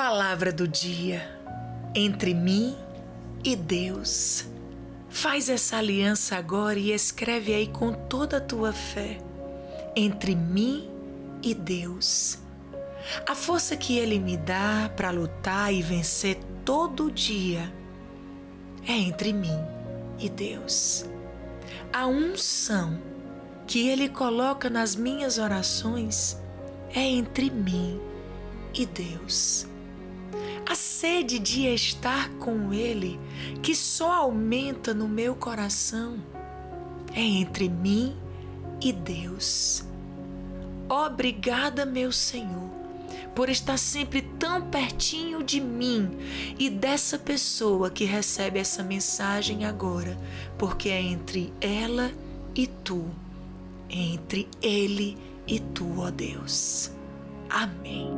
Palavra do dia. Entre mim e Deus. Faz essa aliança agora e escreve aí com toda a tua fé. Entre mim e Deus. A força que Ele me dá para lutar e vencer todo dia é entre mim e Deus. A unção que Ele coloca nas minhas orações é entre mim e Deus. A sede de estar com Ele, que só aumenta no meu coração, é entre mim e Deus. Obrigada, meu Senhor, por estar sempre tão pertinho de mim e dessa pessoa que recebe essa mensagem agora, porque é entre ela e tu, entre ele e tu, ó Deus. Amém.